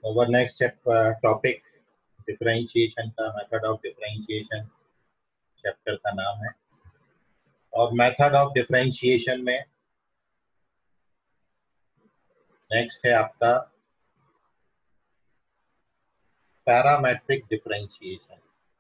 Over next topic differentiation का method of differentiation chapter का नाम है। और मेथड ऑफ डिफरेंशिएशन में नेक्स्ट है आपका पैरामेट्रिक डिफरेंशिएशन।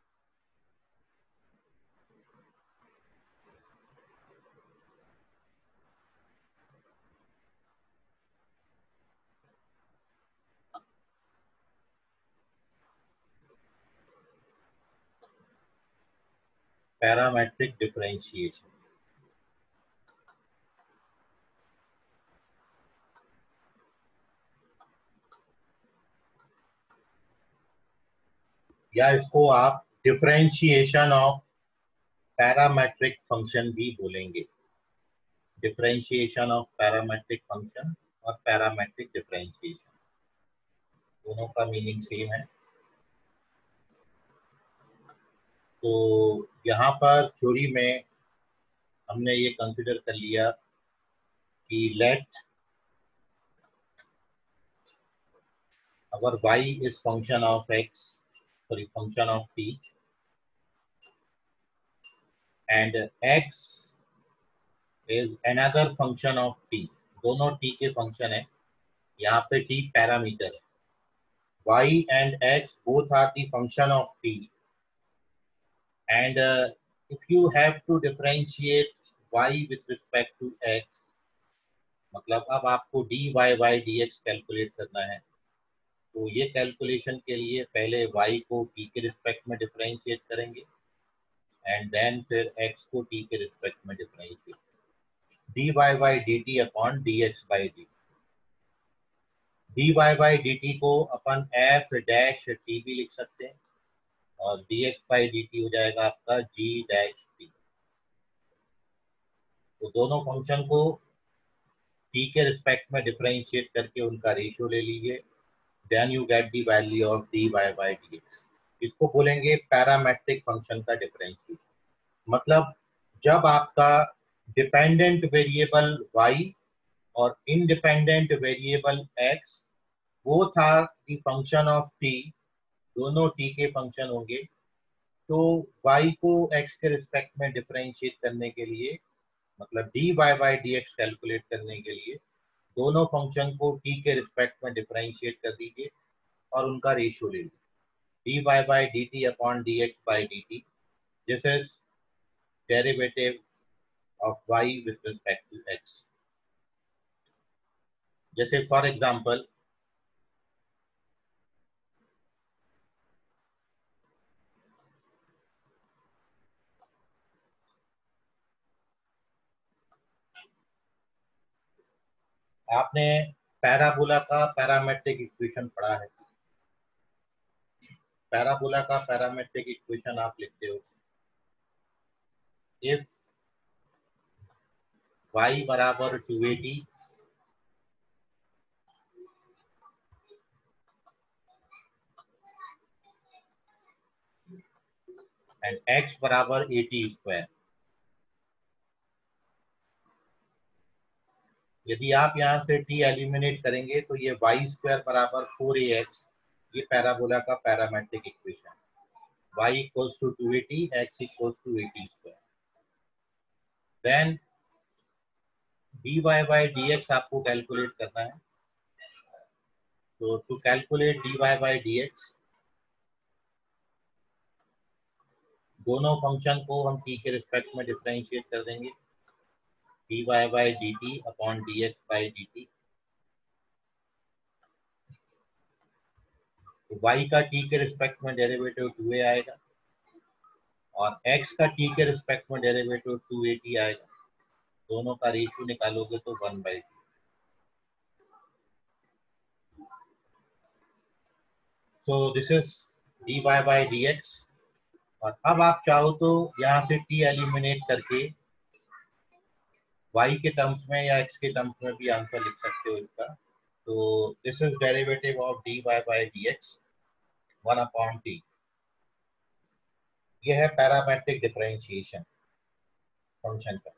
पैरामेट्रिक डिफरेंशिएशन या इसको आप डिफरेंशिएशन ऑफ पैरामेट्रिक फंक्शन भी बोलेंगे। डिफरेंशिएशन ऑफ पैरामेट्रिक फंक्शन और पैरामेट्रिक डिफरेंशिएशन दोनों का मीनिंग सेम है। तो यहाँ पर थ्योरी में हमने ये कंसिडर कर लिया कि let our y is function of x, sorry, function of t, and x is another function of t। दोनों t के फंक्शन है। यहाँ पे t पैरामीटर है। y and x both are the function of t, and if you have to differentiate y with respect to x, मतलब अब आपको dy by dx calculate करना है। तो ये कैलकुलेशन के लिए पहले y को t के रिस्पेक्ट में डिफरेंशिएट करेंगे एंड देन फिर x को t के रिस्पेक्ट में differentiate, dy by dt upon dx by dt। dy by dt को अपन f डैश t भी लिख सकते हैं और dx by dt हो जाएगा आपका g डैश t। तो दोनों फंक्शन को t के रिस्पेक्ट में डिफरेंशिएट करके उनका रेशियो ले लीजिए, then you get the value of dy by dx। इसको बोलेंगे पैरामेट्रिक फंक्शन का डिफरेंशिएशन। मतलब जब आपका डिपेंडेंट वेरिएबल y और independent variable x both are the function of t, दोनों t के फंक्शन होंगे, तो y को x के रिस्पेक्ट में डिफरेंशिएट करने के लिए, मतलब dy by dx कैलकुलेट करने के लिए दोनों फंक्शन को t के रिस्पेक्ट में डिफरेंशिएट कर दीजिए और उनका रेशियो ले लीजिए, dy by dt upon dx by dt। This is derivative of y with respect to x। जैसे फॉर एग्जांपल आपने पैराबोला का पैरामेट्रिक इक्वेशन पढ़ा है। पैराबोला का पैरामेट्रिक इक्वेशन आप लिखते हो, इफ y बराबर 280 एंड x बराबर 80 स्क्वायर। यदि आप यहाँ से t एलिमिनेट करेंगे तो ये y स्क्वायर बराबर 4ax, ये पैराबोला का parametric equation, y equals to 280, x equals to 80 square. Then dy by dx आपको कैलकुलेट करना है। तो to calculate dy by dx दोनों फंक्शन को हम t के रिस्पेक्ट में डिफरेंशिएट कर देंगे, dy by dt upon dx by dt। तो y का t के रिस्पेक्ट में डेरिवेटिव 2a आएगा और x का t के रिस्पेक्ट में डेरिवेटिव 280 आएगा। दोनों का रेशियो निकालोगे तो 1/2। So this is dy by dx। और अब आप चाहो तो यहाँ से t एलिमिनेट करके y के टर्म्स में या x के टर्म्स में भी आंसर लिख सकते हो इसका। तो this is derivative of dy by dx 1 upon t। यह है पैरामेट्रिक डिफरेंशिएशन फंक्शन का।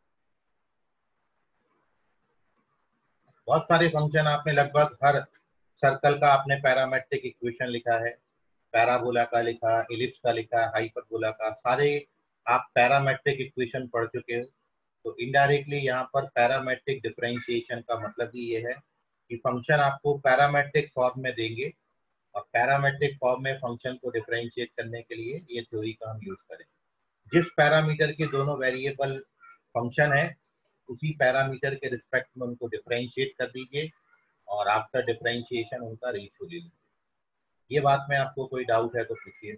बहुत सारे फंक्शन आपने लगभग हर सर्कल का आपने पैरामेट्रिक इक्वेशन लिखा है, पैराबोला का लिखा, इलिप्स का लिखा, हाइपरबोला का, सारे आप पैरामेट्रिक इक्वेशन पढ़ चुके हो। तो इनडायरेक्टली यहाँ पर पैरामेट्रिक डिफरेंशिएशन का मतलब ही ये है कि फंक्शन आपको पैरामेट्रिक फॉर्म में देंगे और पैरामेट्रिक फॉर्म में फंक्शन को डिफरेंशिएट करने के लिए ये थ्योरी का हम यूज करें। जिस पैरामीटर के दोनों वेरिएबल फंक्शन है उसी पैरामीटर के रिस्पेक्ट में उनको डिफरेंशिएट कर दीजिए और आफ्टर डिफरेंशिएशन उनका रेशियो ले लीजिए। ये बात में आपको कोई डाउट है तो पूछिए।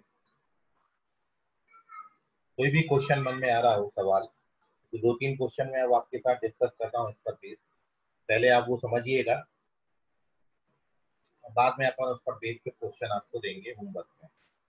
कोई भी क्वेश्चन मन में आ रहा हो सवाल, तो 2-3 क्वेश्चन मैं अब आपके साथ डिस्कस कर रहा हूँ इस पर बेस। पहले आप वो समझिएगा, बाद में अपन उस पर बेस के क्वेश्चन आपको देंगे होमवर्क में।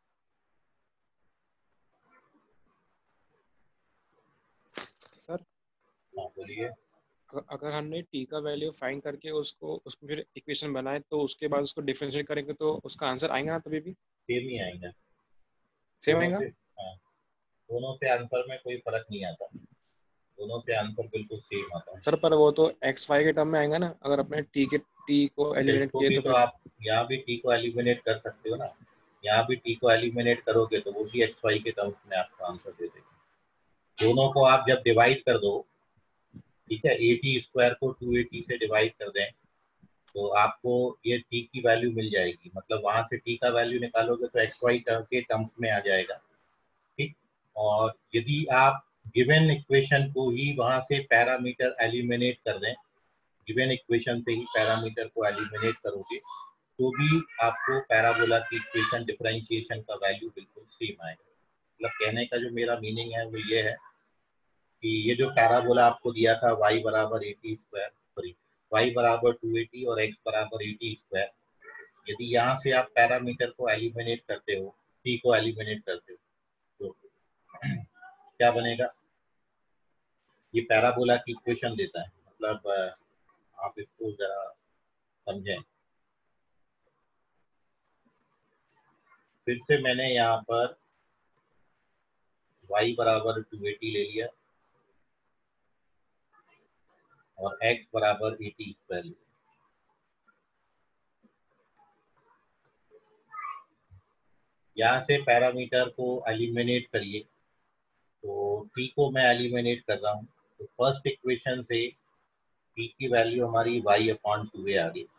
सर हाँ बोलिए। अगर हमने टी का वैल्यू फाइंड करके उसको उसमें फिर इक्वेशन बनाए तो उसके बाद उसको डिफरेंशिएट करेंगे तो उसका आंसर आएगा ना तभी भी सेम ही आएगा, सेम दोनों आएगा। से। हाँ, दोनों से आंसर में कोई फर्क नहीं आता, दोनों से आंसर बिल्कुल सेम आता है। सर पर वो तो एक्स वाई के टर्म में आएगा ना, अगर अपने टी को अच्छा, एलिमिनेट इसको किए भी तो तो फिर। आप यहाँ भी टी को एलिमिनेट कर सकते हो ना, यहाँ भी टी को एलिमिनेट करोगे तो वो भी एक्स वाई के टर्म्स में आपको आंसर दे देगा। दोनों को आप जब डिवाइड कर दो, ठीक है, 80 स्क्वायर को 280 से डिवाइड कर दें तो आपको ये टी की वैल्यू मिल जाएगी। मतलब वहां से टी का वैल्यू निकालोगे तो एक्स वाई के टर्म्स में आ जाएगा, ठीक। और यदि आप गिवन इक्वेशन को ही वहां से पैरामीटर एलिमिनेट कर दें, गिवन इक्वेशन से ही पैरामीटर को एलिमिनेट करोगे तो भी आपको पैराबोला की इक्वेशन डिफरेंशिएशन का वैल्यू बिल्कुल सेम आएगा। मतलब कहने का जो मेरा मीनिंग है वो ये है कि ये जो पैराबोला आपको दिया था y बराबर 80 स्क्वायर, सॉरी y बराबर 280 और x बराबर 80 स्क्वायर, यदि यहाँ से आप पैरामीटर को एलिमिनेट करते हो, t को एलिमिनेट करते हो तो क्या बनेगा, ये पैराबोला की इक्वेशन देता है। मतलब आप इसको जरा समझें। फिर से मैंने यहाँ पर y बराबर 280 ले लिया और x बराबर 80 स्क्वायर लिया। यहाँ से पैरामीटर को एलिमिनेट करिए, तो t को मैं एलिमिनेट कर रहा हूँ तो फर्स्ट इक्वेशन से t की वैल्यू हमारी y/2a आ गई।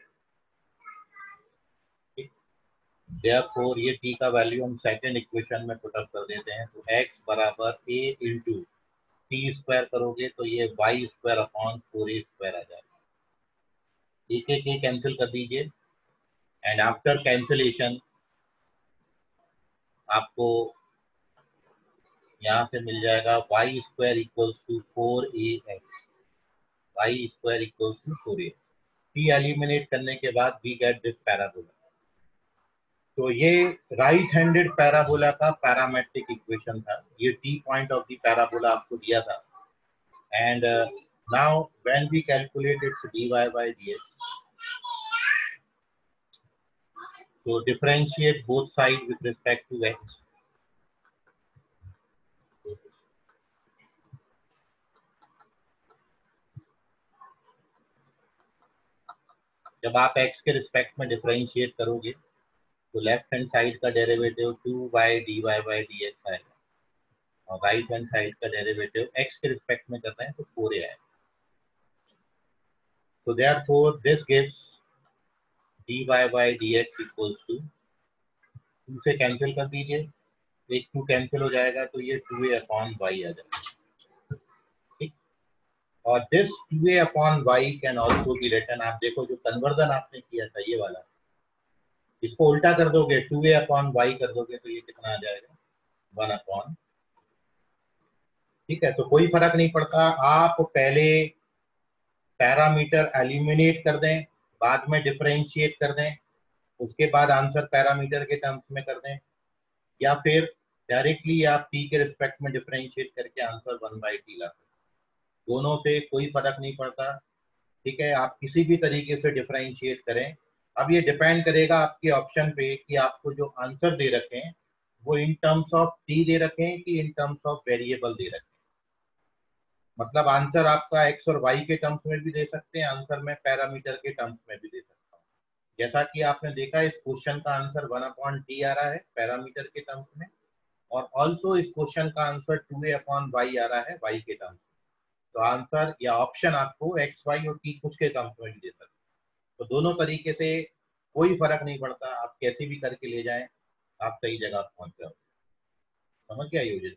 देयरफॉर ये t का वैल्यू हम सेकंड इक्वेशन में पुट अप कर देते हैं, तो x बराबर a इंटू टी स्क्वायर करोगे तो ये y²/4a स्क्वायर आ जाएगा। एक एक कैंसिल कर दीजिए एंड आफ्टर कैंसिलेशन आपको यहाँ से मिल जाएगा y² equals to 4ax, y² equals to 4a। T eliminate करने के बाद वी गेट दिस पैराबोला। तो ये राइट हैंडेड पैराबोला का पैरामेट्रिक इक्वेशन था। ये T point of the parabola आपको दिया था and now when we calculate its dy by dx, तो differentiate both side with respect to x। जब आप x के रिस्पेक्ट में डिफरेंशिएट करोगे तो लेफ्ट हैंड साइड का डेरिवेटिव 2y/dy by dx आएगा और राइट हैंड साइड का डेरिवेटिव x के रिस्पेक्ट में कर रहे हैं तो 4a आएगा। So therefore this gives dy by dx equals to 2 से कैंसिल कर दीजिए, एक 2 कैंसिल हो जाएगा तो ये 2a/y आ जाएगा, ठीक। और this 2a/y can also be written, आप देखो जो कन्वर्जन आपने किया था ये वाला, इसको उल्टा कर दोगे 2a/y कर दोगे तो ये कितना आ जाएगा 1/, ठीक है। तो कोई फर्क नहीं पड़ता, आप पहले पैरामीटर एलिमिनेट कर दें, बाद में डिफरेंशिएट कर दें, उसके बाद आंसर पैरामीटर के टर्म्स में कर दें, या फिर डायरेक्टली आप टी के रिस्पेक्ट में डिफरेंशिएट करके आंसर 1/t ला सकते। दोनों से कोई फर्क नहीं पड़ता, ठीक है। आप किसी भी तरीके से डिफरेंशिएट करें। अब ये डिपेंड करेगा आपके ऑप्शन पे कि आपको जो आंसर दे रखे हैं वो इन टर्म्स ऑफ टी दे रखे हैं कि इन टर्म्स ऑफ वेरिएबल दे रखे हैं। मतलब आंसर आपका एक्स और वाई के टर्म्स में भी दे सकते हैं, आंसर में पैरामीटर के टर्म्स में भी दे सकता हूँ, जैसा कि आपने देखा इस क्वेश्चन का आंसर 1/t आ रहा है पैरामीटर के टर्म्स में, और ऑल्सो इस क्वेश्चन का आंसर 2a/y आ रहा है y के टर्म्स में। तो आंसर या ऑप्शन आपको x, y और t कुछ के टर्म्स में भी दे सकते हैं। तो दोनों तरीके से कोई फर्क नहीं पड़ता, आप कैसे भी करके ले जाएं, आप सही जगह पहुंच जाओ। समझ गया योजित?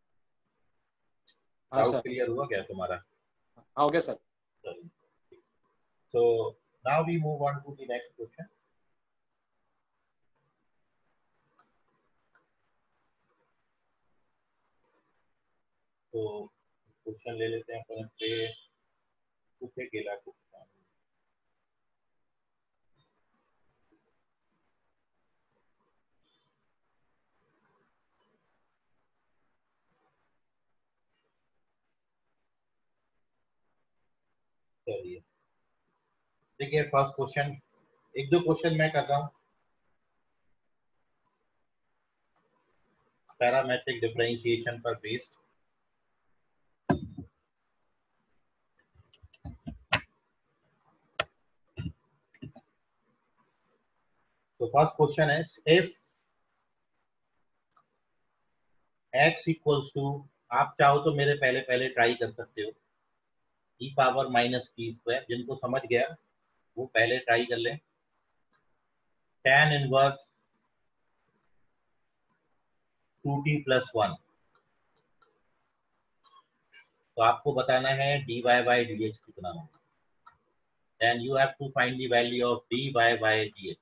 हाँ डाउट सर। क्लियर हुआ क्या तुम्हारा? हाँ, हो गया sir. So now we move on to the next question. तो क्वेश्चन ले लेते हैं अपन पे, कुछ केला क्वेश्चन। चलिए देखिए फर्स्ट क्वेश्चन, एक दो क्वेश्चन मैं कर रहा हूँ पैरामेट्रिक डिफरेंशिएशन पर बेस्ड। तो फर्स्ट क्वेश्चन है, इफ x इक्वल्स टू, आप चाहो तो मेरे पहले पहले ट्राई कर सकते हो, e⁻−t², जिनको समझ गया वो पहले ट्राई कर लें। tan इनवर्स 2t+1, तो आपको बताना है dy/dx कितना होगा। Then you have to find the value of dy/dx।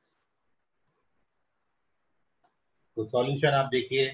तो सॉल्यूशन आप देखिए,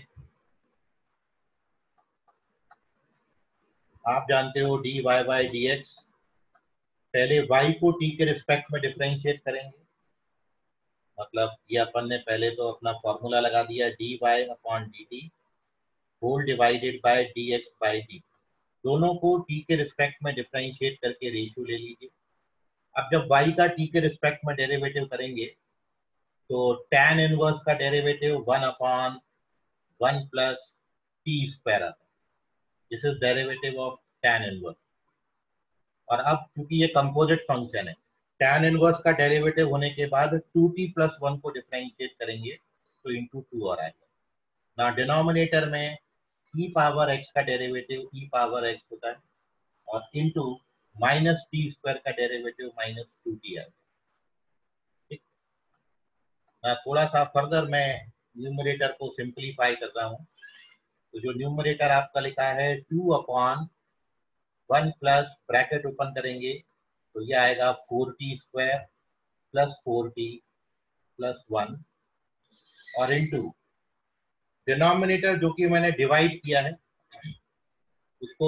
आप जानते हो dy/dx, पहले y को t के रिस्पेक्ट में डिफरेंशिएट करेंगे, मतलब ये अपन ने पहले तो अपना फॉर्मूला लगा दिया dy/dt whole divided bye dx/dt। दोनों को t के रिस्पेक्ट में डिफरेंशिएट करके रेशियो ले लीजिए। अब जब y का t के रिस्पेक्ट में डेरिवेटिव करेंगे तो tan इनवर्स का डेरिवेटिव 1/1 प्लस t² आता है। This is derivative of tan inverse. और अब क्योंकि ये कंपोजिट फंक्शन है, tan इनवर्स का डेरिवेटिव होने के बाद 2t+1 को डिफरेंशिएट करेंगे तो इंटू 2 आ जाएगा ना। डिनोमिनेटर में e⁻x का डेरिवेटिव e⁻x होता है और इंटू -t² का डेरिवेटिव -2t है। ठीक, थोड़ा सा फर्दर मैं न्यूमरेटर को सिंप्लीफाई कर रहा हूँ। तो जो न्यूमरेटर आपका लिखा है 2/1 प्लस ब्रैकेट ओपन करेंगे तो ये आएगा 4t² प्लस 4t प्लस 1 और इंटू डिनोमिनेटर जो कि मैंने डिवाइड किया है उसको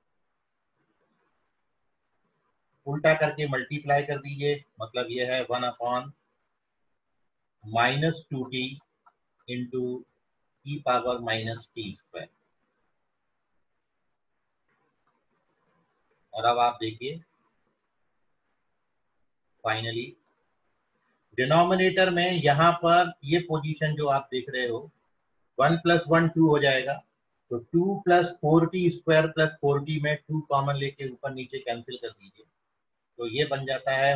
उल्टा करके मल्टीप्लाई कर दीजिए, मतलब ये है 1/-2t इंटू e⁻−t²। और अब आप देखिए फाइनली डिनोमिनेटर में यहाँ पर ये पोजीशन जो आप देख रहे हो 1 + 1 2 हो जाएगा, तो 2 + 4t² प्लस 4t में 2 कॉमन लेके ऊपर नीचे कैंसिल कर दीजिए, तो ये बन जाता है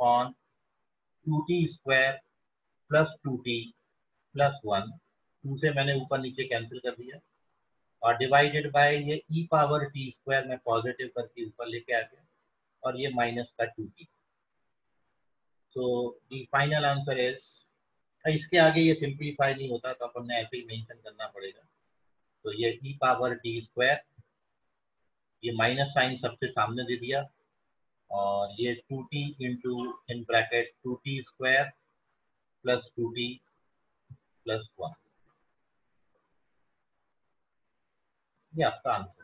1/2t² प्लस 2t प्लस 1। 2 से मैंने ऊपर नीचे कैंसिल कर दिया और डिवाइडेड बाय ये e⁻t² में पॉजिटिव करके ऊपर लेके आ गया और ये माइनस का 2t। So the final answer is, इसके आगे ये सिंप्लीफाई नहीं होता तो अपन ने ऐसे ही मेंशन करना पड़ेगा। तो ये e⁻t², ये माइनस साइन सबसे सामने दे दिया और ये 2t into in bracket 2t² plus 2t plus 1, ये आपका आंसर।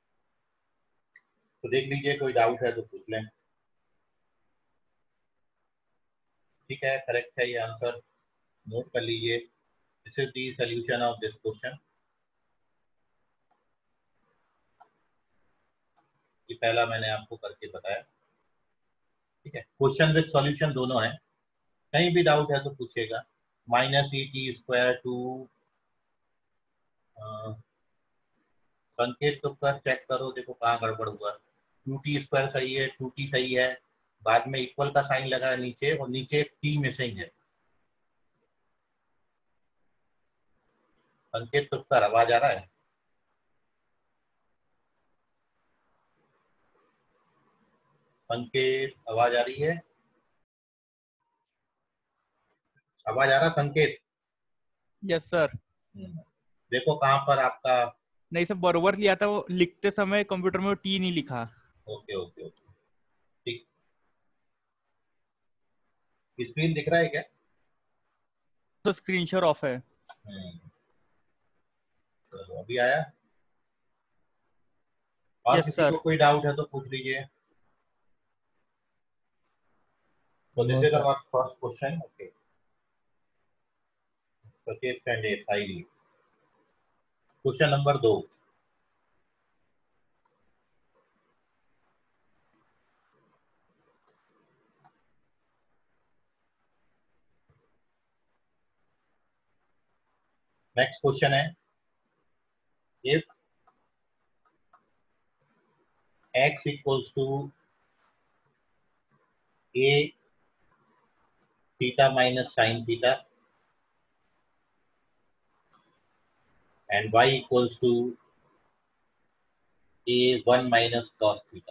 तो देख लीजिए, कोई डाउट है तो पूछ लें। ठीक है, करेक्ट है ये आंसर, नोट कर लीजिए। This is the solution of this question. ये पहला मैंने आपको करके बताया। ठीक है, क्वेश्चन विद सॉल्यूशन दोनों है, कहीं भी डाउट है तो पूछेगा। -et² टू संकेत तो कर चेक करो, देखो कहाँ गड़बड़ हुआ। 2t² सही है, 2t सही है, बाद में इक्वल का साइन लगा है नीचे, और नीचे टी मिसिंग है। संकेत तुक्कर, आवाज आ रहा है? संकेत, आवाज आ रही है? आवाज आ रहा संकेत? Yes sir. देखो कहाँ पर आपका, नहीं सर, बरोबर लिया था, वो लिखते समय कंप्यूटर में टी नहीं लिखा। ओके ओके ओके, ठीक। स्क्रीन दिख रहा है क्या? तो स्क्रीन शेयर ऑफ है। तो अभी आया? और यस किसी सर। को कोई डाउट है तो पूछ लीजिए। So this No, is sir. our first question. Okay. Saket and highly. Question number 2. Next question है, if x equals to a theta minus sin theta and y equals to a 1 minus cos theta,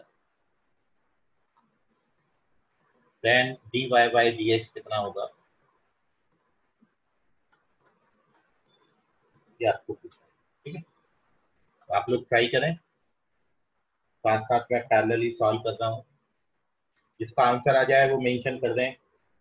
then dy by dx कितना होगा? ये आपको पूछना है, ठीक है? तो आप लोग ट्राई करें, साथ साथ मैं पैरेलली सॉल्व कर रहा हूँ। जिसका आंसर आ जाए वो मेंशन कर दें,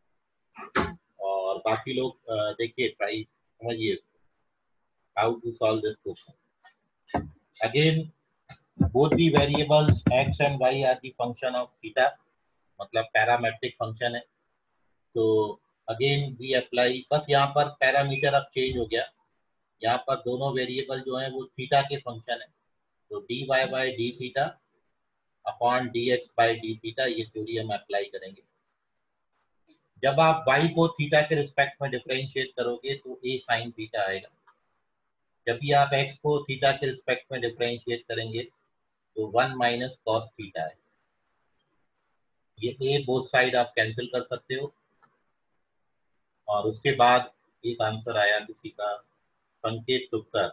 और बाकी लोग देखिए, ट्राई समझिए how to solve this question. Again, both the variables x and y are the function of theta, मतलब पैरामेट्रिक फंक्शन है। तो अगेन वी अप्लाई, बस यहाँ पर पैरामीटर अब चेंज हो गया। यहाँ पर दोनों वेरिएबल जो है वो थीटा के फंक्शन है, तो D Y by D theta upon D X by D theta, ये थ्योरी हम अप्लाई करेंगे। जब आप y को थीटा के रिस्पेक्ट में डिफरेंशिएट करोगे तो a साइन थीटा आएगा। जब भी आप x को थीटा के रिस्पेक्ट में डिफरेंशिएट करेंगे तो 1 माइनस कॉस थीटा है। ये a बोथ साइड आप कैंसिल कर सकते हो, और उसके बाद एक आंसर आया किसी का, संकेत तुक्कर।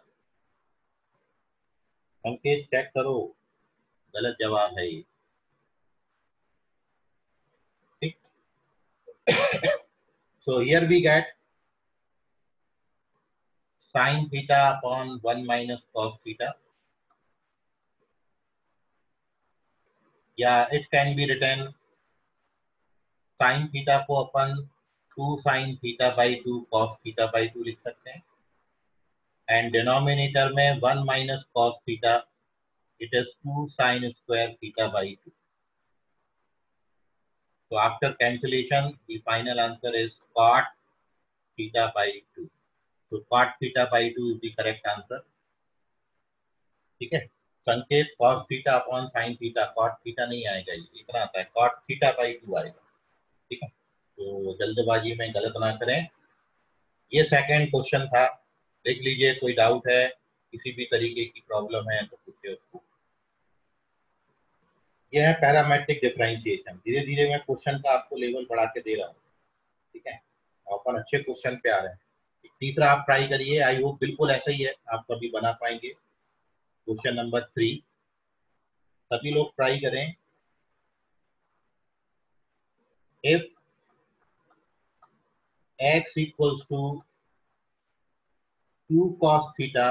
संकेत चेक करो, गलत जवाब है ये, ठीक। So here we get sine theta upon 1 minus cos theta, या it can be written sine theta को अपन 2 sine theta by 2 cos theta by 2 लिख सकते हैं, एंड डिनोमिनेटर में 1 minus cos theta, it is 2 sine square theta by 2। So after cancellation, the final answer is cot theta by 2. So cot theta by 2 is the correct answer. ठीक है? संकेत cos theta upon sin theta, cot theta नहीं आएगा, ये इतना आता है, cot theta by 2 आएगा। ठीक है? तो जल्दबाजी में गलत ना करें। ये सेकंड क्वेश्चन था, देख लीजिए, कोई डाउट है, किसी भी तरीके की प्रॉब्लम है तो पूछिए उसको। ये है पैरामेट्रिक डिफरेंशिएशन। धीरे धीरे मैं क्वेश्चन का आपको लेवल बढ़ा के दे रहा हूँ, ठीक है? अपन अच्छे क्वेश्चन पे आ रहे हैं। तीसरा आप ट्राई करिए, आई होप बिल्कुल ऐसा ही है, आप कभी बना पाएंगे। क्वेश्चन नंबर 3, सभी लोग ट्राई करें। If x equals to 2 cos theta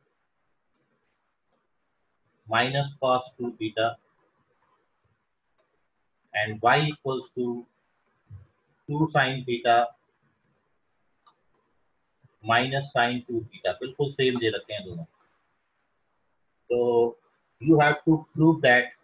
minus cos 2 theta and y equals to 2 sin theta minus sin 2 theta, बिल्कुल सेम दे रखे हैं दोनों। तो you have to prove that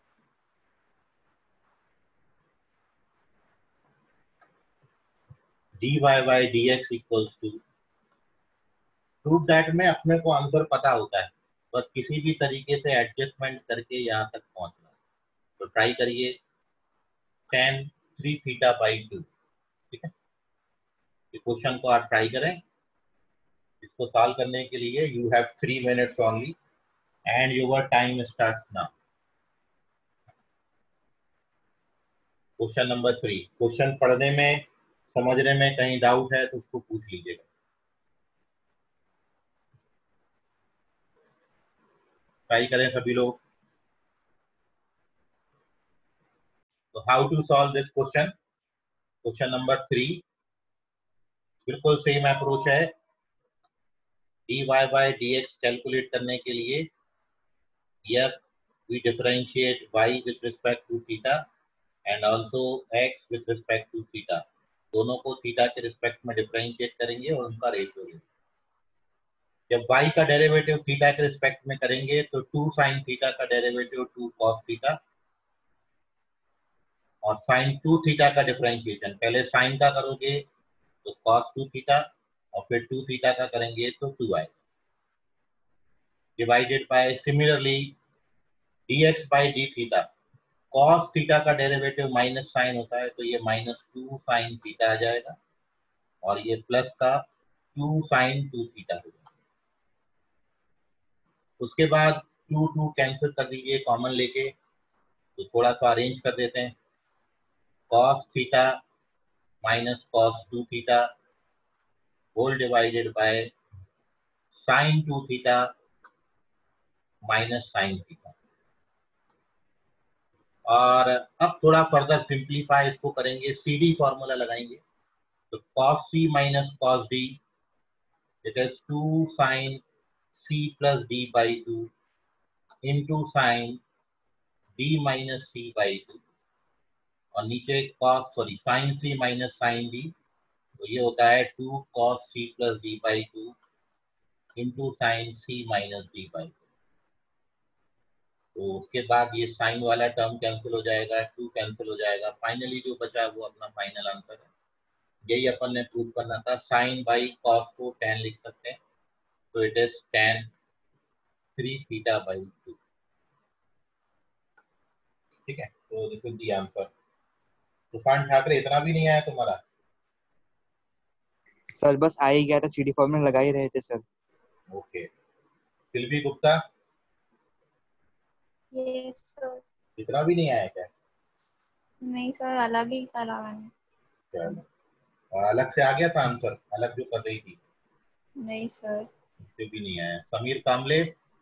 dy by dx equals to, prove that में अपने को answer पता होता है, बस किसी भी तरीके से एडजस्टमेंट करके यहाँ तक पहुंचना। तो ट्राई करिए, tan 3 थीटा बाई 2, ठीक है? क्वेश्चन को आप ट्राई करें। इसको सॉल्व करने के लिए you have 3 minutes only and your time starts now. Question number 3, question पढ़ने में समझने में कहीं डाउट है तो उसको पूछ लीजिएगा। ट्राई करें सभी लोग। तो how to solve this question, question number 3 बिल्कुल सेम अप्रोच है। dy by dx कैलकुलेट करने के लिए here we differentiate y with respect to theta and also x with respect to theta। दोनों को थीटा के रिस्पेक्ट में डिफरेंशिएट करेंगे और उनका रेशियो लेंगे। जब y का डेरिवेटिव थीटा के रिस्पेक्ट में करेंगे तो 2 sin थीटा का डेरिवेटिव 2 cos थीटा, और sin 2 थीटा का डिफरेंशिएशन पहले sin का करोगे तो cos 2 थीटा और फिर 2 थीटा का करेंगे तो 2i divided by similarly dx by d theta. cos theta का डेरिवेटिव माइनस साइन होता है तो ये -2 sin थीटा आ जाएगा और ये प्लस का 2 sin 2 थीटा हो जाएगा। उसके बाद 2 कैंसिल कर दीजिए कॉमन लेके, तो थोड़ा सा अरेंज कर देते हैं। cos theta minus cos 2 theta whole divided by sin 2 theta minus sin theta. और अब थोड़ा फर्दर सिंप्लीफाई इसको करेंगे, CD फॉर्मूला लगाएंगे तो cos C minus cos D it is 2 sin C plus D by 2 into sin D minus C by 2 और नीचे sin C minus sin D तो ये होता है 2 cos C plus D by 2 into sin C minus D by 2। तो उसके बाद ये साइन वाला टर्म कैंसिल हो जाएगा, 2 कैंसिल हो जाएगा, फाइनली जो बचा वो अपना फाइनल आंसर है। यही अपन ने प्रूव करना था। साइन बाई कॉस को tan लिख सकते हैं तो it is tan 3 theta by 2। ठीक है, तो दिस इज द आंसर। तूफान ठाकरे इतना भी नहीं आया तुम्हारा? सर बस आ ही गया था, सीडी फॉर्मूला लगा ही रहे थे sir. Okay, Shilpi Gupta yes sir. इतना भी नहीं आया क्या? नहीं सर, अलग ही करा मैंने। चलो, और अलग से आ गया था आंसर, अलग जो कर रही थी? नहीं सर। उससे भी नहीं आया। समीर कामले?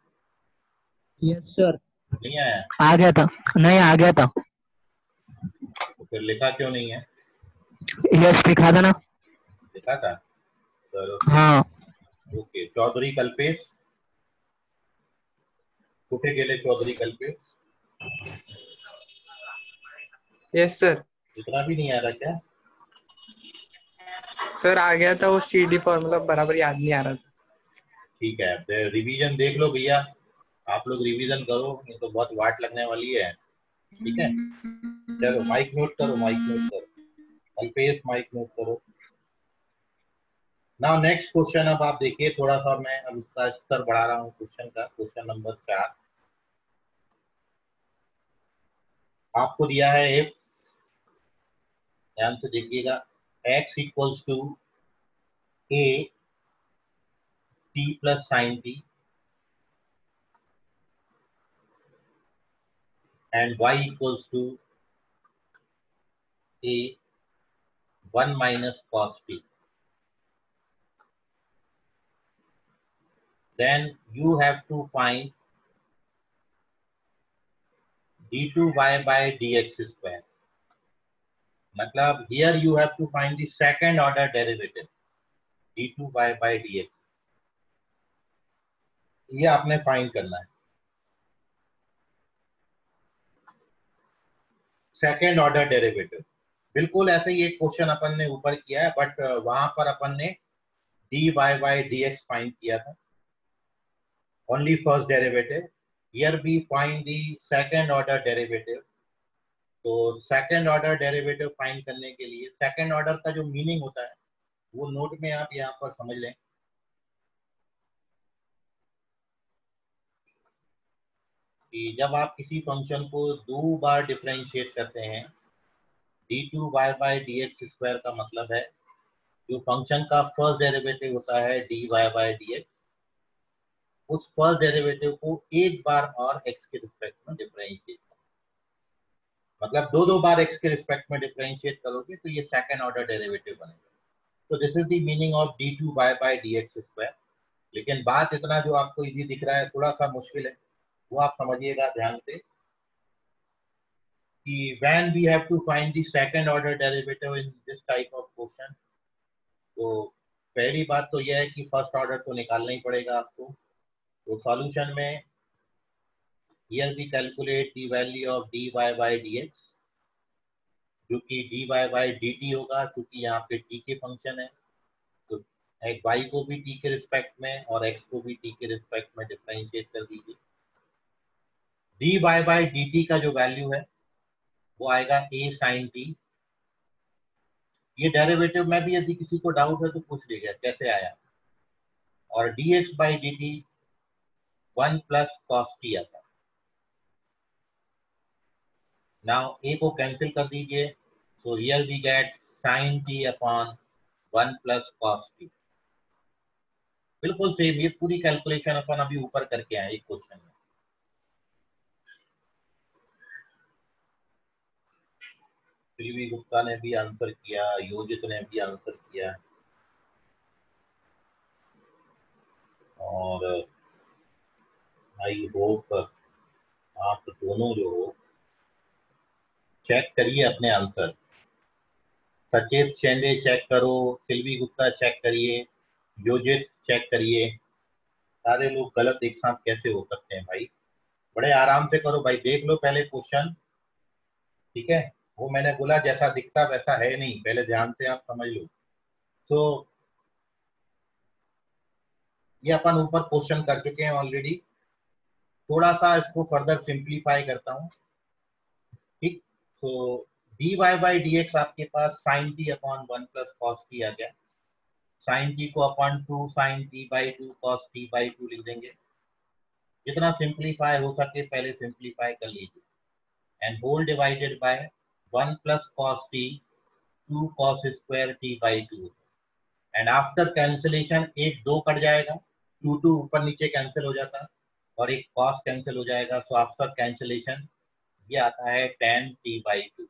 Yes sir. नहीं आया? आ गया था, नहीं आ गया था। तो फिर लिखा क्यों नहीं है? यस लिखा था ना। लिखा था, चलो हाँ। ओके। चौधरी कल्पेश? कुठे गेले चौधरी कल्पेश? Yes sir. इतना भी नहीं आ रहा क्या? सर आ गया था, वो सीडी फॉर्मूला बराबर याद नहीं आ रहा था। ठीक है, रिवीजन देख लो भैया, आप लोग रिवीजन करो, ये तो बहुत वाट लगने वाली है। ठीक है, चलो माइक म्यूट करो, माइक म्यूट करो, कल्पेश माइक म्यूट करो। नाउ नेक्स्ट क्वेश्चन, अब आप देखिए थोड़ा सा मैं अब इसका स्तर बढ़ा रहा हूँ क्वेश्चन का। क्वेश्चन नंबर 4 आपको दिया है इफ, ध्यान से देखिएगा, x equals to a t plus sine t and y equals to a 1 minus cos t, then you have to find d2y by dx square। मतलब here you have to find the second order derivative d2y by dx, ये आपने find करना है। Second order derivative बिल्कुल ऐसे ही एक question अपन ने ऊपर किया है, बट वहां पर अपन ने dy by dx फाइंड किया था, only first derivative. Here we find the second order derivative. तो सेकेंड ऑर्डर डेरिवेटिव फाइंड करने के लिए सेकेंड ऑर्डर का जो मीनिंग होता है वो नोट में आप यहाँ पर समझ लें कि जब आप किसी फंक्शन को 2 बार डिफरेंशिएट करते हैं, d2y by dx स्क्वायर का मतलब है जो फंक्शन का फर्स्ट डेरिवेटिव होता है dy by dx, उस फर्स्ट डेरिवेटिव को एक बार और x के रिस्पेक्ट में डिफरेंशिएट, मतलब दो बार x के रिस्पेक्ट में डिफरेंशिएट करोगे तो ये सेकंड ऑर्डर डेरिवेटिव बनेगा। तो this is the meaning of d2y by dx square. लेकिन बात इतना जो आपको इजी दिख रहा है थोड़ा सा मुश्किल है, वो आप समझिएगा ध्यान से कि when we have to find the second order derivative in this type of question, तो पहली बात तो यह है कि फर्स्ट ऑर्डर तो निकालना ही पड़ेगा आपको। तो सॉल्यूशन में here we calculate the value of dy by dx, जो कि dy by dt होगा, क्योंकि यहाँ पे t के फंक्शन है तो एक y को भी t के रिस्पेक्ट में और x को भी t के रिस्पेक्ट में डिफरेंशिएट कर दीजिए। dy by dt का जो वैल्यू है वो आएगा a sin t। ये डेरिवेटिव में भी यदि किसी को डाउट है तो पूछ लीजिए कैसे आया। और dx by dt 1 plus cos t आता है। नाउ a को कैंसिल कर दीजिए, so here we get sin t upon 1 plus cos t। बिल्कुल सेम, ये पूरी कैलकुलेशन अपन अभी ऊपर करके आए एक क्वेश्चन में। पृथ्वी गुप्ता ने भी आंसर किया, योजित ने भी आंसर किया, और आई होप आप दोनों जो हो चेक करिए अपने आंसर। सचेत शेंडे चेक करो, सिल्वी गुप्ता चेक करिए, योजित चेक करिए। सारे लोग गलत एक साथ कैसे हो सकते हैं भाई? बड़े आराम से करो भाई, देख लो पहले क्वेश्चन, ठीक है? वो मैंने बोला जैसा दिखता वैसा है नहीं, पहले ध्यान से आप समझ लो। तो ये अपन ऊपर क्वेश्चन कर चुके हैं ऑलरेडी, थोड़ा सा इसको फर्दर सिंप्लीफाई करता हूँ, ठीक? तो dy बाई dx आपके पास sin t upon 1 plus cos t आ गया। sin t को upon 2 sin t by 2 cos t by 2 लिख देंगे। जितना सिंप्लीफाई हो सके पहले सिंप्लीफाई कर लीजिए। And whole divided by 1 plus cos t 2 cos square t by 2। And after cancellation एक दो कट जाएगा, 2 ऊपर नीचे कैंसिल हो जाता है और एक cos कैंसिल हो जाएगा। सो आफ्टर कैंसिलेशन ये आता है tan t बाई 2,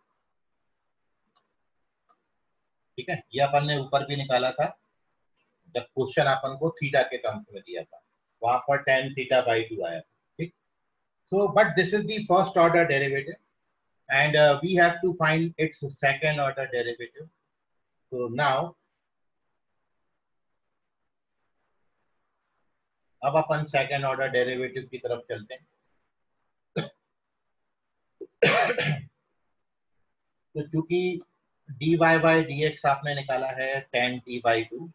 ठीक है? ये अपन ने ऊपर भी निकाला था जब क्वेश्चन अपन को थीटा के टर्म्स में दिया था, वहां पर tan थीटा बाई 2 आया, ठीक? So but this is the first order derivative and we have to find its second order derivative. So now अब अपन सेकेंड ऑर्डर डेरिवेटिव की तरफ चलते हैं। तो चूंकि dy बाई dx आपने निकाला है tan t बाई 2,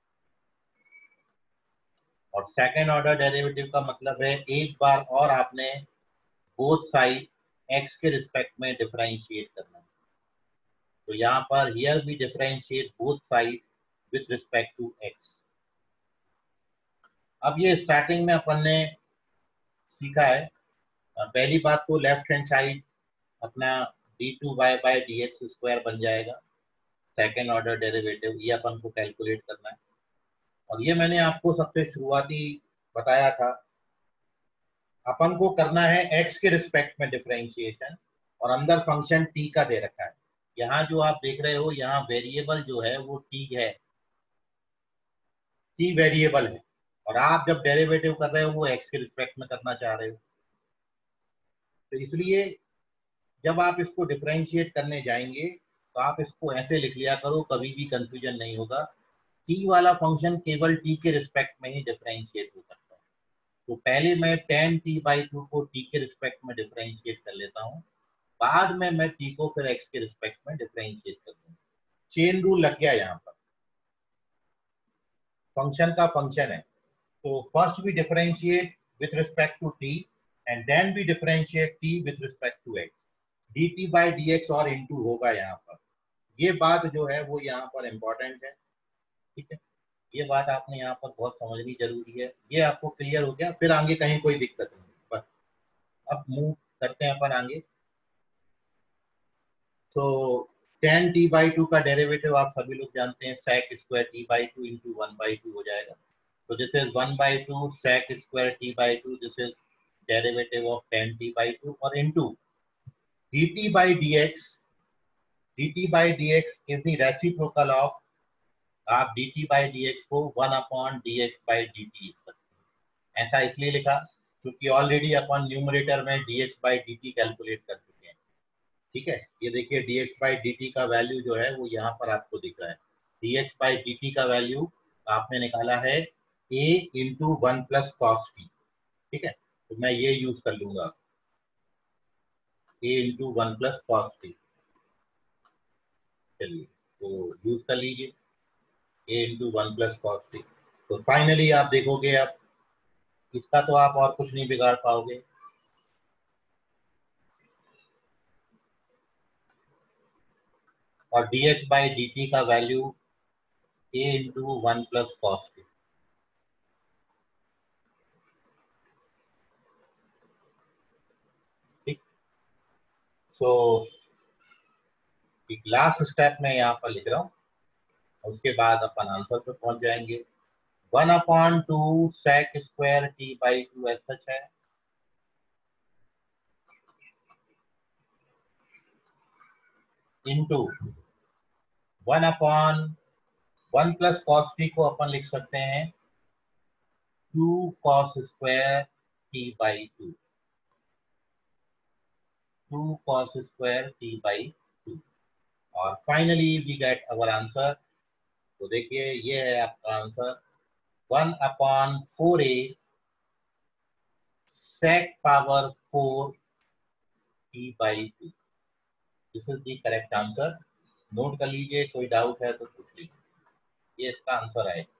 और सेकेंड ऑर्डर डेरिवेटिव का मतलब है एक बार और आपने बोथ साइड x के रिस्पेक्ट में डिफरेंशिएट करना है। तो यहाँ पर हियर भी differentiate both side with respect to x। अब ये स्टार्टिंग में अपन ने सीखा है, पहली बात तो लेफ्ट हैंड साइड अपना d2y बाई dx स्क्वायर बन जाएगा, सेकेंड ऑर्डर डेरिवेटिव, ये अपन को कैलकुलेट करना है। और ये मैंने आपको सबसे शुरुआती बताया था, अपन को करना है x के रिस्पेक्ट में डिफरेंशिएशन और अंदर फंक्शन t का दे रखा है। यहाँ जो आप देख रहे हो यहाँ वेरिएबल जो है वो t है, t वेरिएबल है, और आप जब डेरिवेटिव कर रहे हो वो x के रिस्पेक्ट में करना चाह रहे हो। तो इसलिए जब आप इसको डिफरेंशिएट करने जाएंगे तो आप इसको ऐसे लिख लिया करो, कभी भी कंफ्यूजन नहीं होगा। t वाला फंक्शन केवल t के रिस्पेक्ट में ही डिफरेंशिएट हो सकता है। तो पहले मैं tan t बाई 2 को t के रिस्पेक्ट में डिफरेंशिएट कर लेता हूँ, बाद में मैं t को फिर x के रिस्पेक्ट में डिफरेंशिएट कर दूंगा। चेन रूल लग गया यहाँ पर, फंक्शन का फंक्शन है। तो first we differentiate with respect to t and then we differentiate t with respect to x। dt by dx और इनटू होगा यहाँ पर। ये बात जो है वो यहाँ पर इम्पोर्टेंट है, ठीक है? ये बात आपने यहाँ पर बहुत समझनी जरूरी है। ये आपको क्लियर हो गया, फिर आगे कहीं कोई दिक्कत नहीं। बस अब मूव करते हैं अपन आगे। तो tan t बाई 2 का डेरिवेटिव आप सभी लोग जानते हैं, sec square t by 2 into 1 by 2 हो जाएगा। तो this is 1 by 2 sec square t by 2, this is derivative of tan t by 2 और into dt by dx is the reciprocal of, आप dt by dx को 1 upon dx by dt लिख सकते हैं। ऐसा इसलिए लिखा क्योंकि ऑलरेडी अपन न्यूमरेटर में dx by dt कैलकुलेट कर चुके हैं। ठीक है, ये देखिए dx by dt का वैल्यू जो है वो यहाँ पर आपको दिख रहा है। dx by dt का वैल्यू आपने निकाला है a into 1 plus cos t। ठीक है, तो मैं ये यूज कर लूंगा a into 1 plus cos t। चलिए तो यूज कर लीजिए a into 1 plus cos t। तो फाइनली आप देखोगे अब इसका तो आप और कुछ नहीं बिगाड़ पाओगे। और dx by dt का value a into 1 plus cos t। ठीक, सो लास्ट स्टेप में यहाँ पर लिख रहा हूँ, उसके बाद अपन आंसर पे पहुंच जाएंगे। 1/2 sec square t by 2 ऐसा है, इंटू 1/1 प्लस cos t को अपन लिख सकते हैं 2 cos square t by 2, 2 cos square t by 2। और finally we get our answer. तो देखिए ये है आपका answer 1/4a sec power 4 t by 2। This is the correct answer. Note कर लीजिए, कोई डाउट है तो पूछ लीजिए। ये इसका आंसर है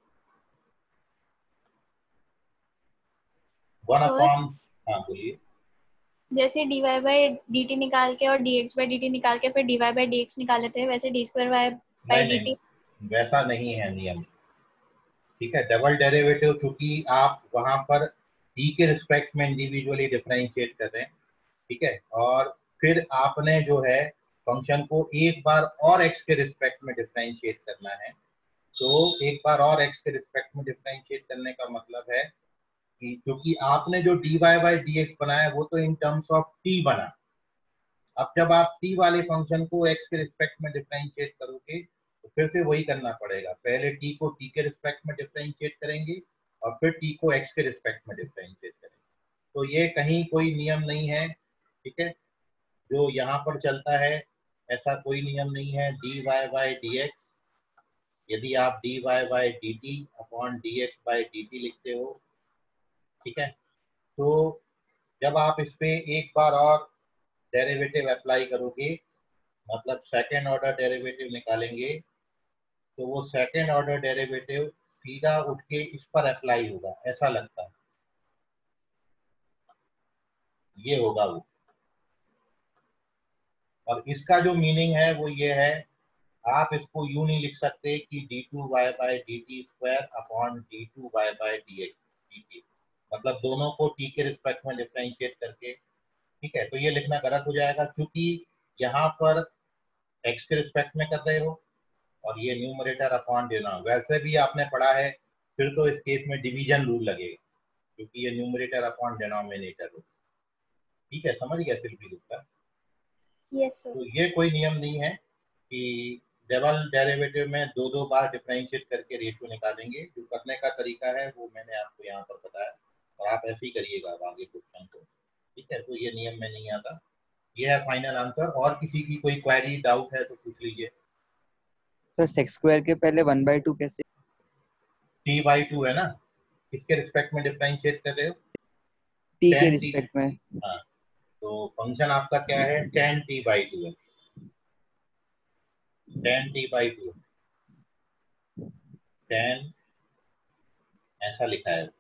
1/, हाँ बोलिए। जैसे dy बाई dt निकाल के और dx बाई dt निकाल के फिर dy बाई dx निकाले थे, वैसे d स्क्वायर y बाई नहीं dt। नहीं, वैसा नहीं है नियम। ठीक है, डबल डेरिवेटिव चूंकि आप वहां पर t के रिस्पेक्ट में इंडिविजुअली डिफरेंशिएट कर रहे हैं। ठीक है, और फिर आपने जो है फंक्शन को एक बार और x के रिस्पेक्ट में डिफरेंशिएट करना है। तो एक बार और x के रिस्पेक्ट में डिफरेंशिएट करने का मतलब है कि क्योंकि आपने जो dy बाई dx बनाया वो तो इन टर्म्स ऑफ t बना। अब जब आप t वाले फंक्शन को x के रिस्पेक्ट में डिफरेंशिएट करोगे तो फिर से वही करना पड़ेगा, पहले t को t के रिस्पेक्ट में डिफरेंशिएट करेंगे और फिर t को x के रिस्पेक्ट में डिफरेंशिएट करेंगे। तो ये कहीं कोई नियम नहीं है। ठीक है, जो यहाँ पर चलता है ऐसा कोई नियम नहीं है। dy बाई dx, यदि आप dy by dt upon dx by dt लिखते हो, ठीक है, तो जब आप इस पे एक बार और डेरिवेटिव अप्लाई करोगे, मतलब सेकेंड ऑर्डर डेरिवेटिव निकालेंगे, तो वो सेकेंड ऑर्डर डेरिवेटिव सीधा उठ के इस पर अप्लाई होगा, ऐसा लगता है। ये होगा वो, और इसका जो मीनिंग है वो ये है, आप इसको यूं नहीं लिख सकते कि d2y by dt square upon d2y by dx dt, मतलब दोनों को t के रिस्पेक्ट में डिफरेंशिएट करके। ठीक है, तो ये लिखना गलत हो जाएगा क्योंकि यहाँ पर x के रिस्पेक्ट में कर रहे हो और ये न्यूमरेटर अपॉन डिनोमिनेटर। वैसे भी आपने पढ़ा है, फिर तो इस केस में डिवीजन रूल लगेगा क्योंकि ये न्यूमरेटर अपॉन डिनोमिनेटर हो। ठीक है, समझ गया सिर्फ इसका। Yes sir. तो ये कोई नियम नहीं है कि डबल डेरिवेटिव में दो बार डिफरेंशिएट करके रेशियो निकालेंगे। जो करने का तरीका है वो मैंने आपको यहाँ पर बताया और आप ऐसे ही करिएगा आगे क्वेश्चन को। ठीक है, तो ये नियम में नहीं आता। ये है फाइनल आंसर। और किसी की कोई क्वेरी डाउट है तो पूछ लीजिए। सर सेक्स स्क्वायर के पहले 1/2 कैसे? t बाई 2 है ना, किसके रिस्पेक्ट में डिफरेंशिएट कर रहे हो? t के 10t। रिस्पेक्ट में। हाँ, तो फंक्शन आपका क्या है? 10t बाई 2 है, 10t बाई 2, 10 ऐसा लिखा है।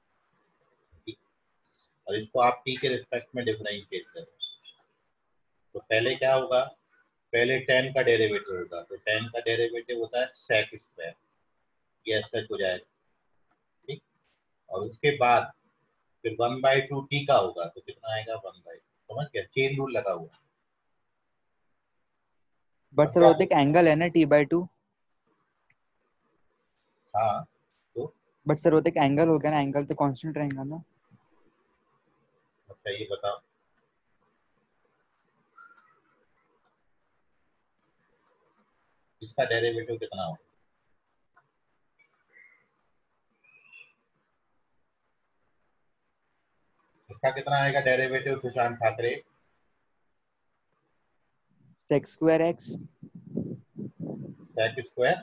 और इसको आप t के रिस्पेक्ट में डिफरेंशिएट करें तो पहले क्या होगा? पहले 10 का डेरिवेटिव होगा, तो 10 का डेरिवेटिव होता है sec स्क्वायर, ये sec हो जाएगा। ठीक, और उसके बाद फिर 1/2 t का होगा तो कितना आएगा? 1/2। समझ गया? चेन रूल लगा हुआ। बट सर वो तो एक एंगल है ना t/2। हाँ, तो बट सर वो तो एक एंगल हो गया ना, एंगल तो कांस्टेंट रहेगा ना। अच्छा ये बताओ, इसका डेरिवेटिव कितना होगा? इसका कितना आएगा derivative Sushant Thackeray? Secs square X sec square,